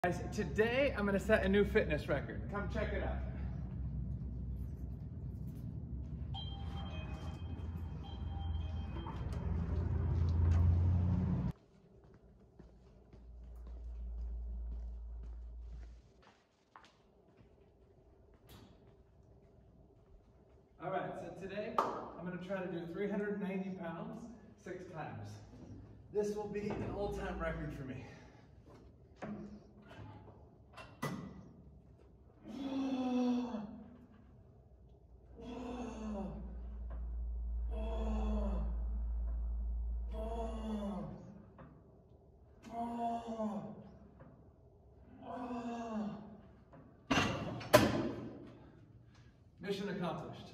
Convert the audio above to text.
Guys, today I'm going to set a new fitness record. Come check it out. All right, so today I'm going to try to do 390 pounds 6 times. This will be an all-time record for me. Mission accomplished.